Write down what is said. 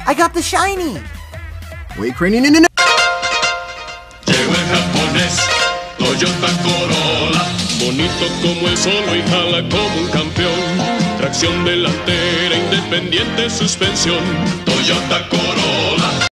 I got the shiny! Wait, Cranny, no. Llegó el japonés, Toyota Corolla, bonito como el sol y jala como un campeón. Tracción delantera, independiente suspensión, Toyota Corolla.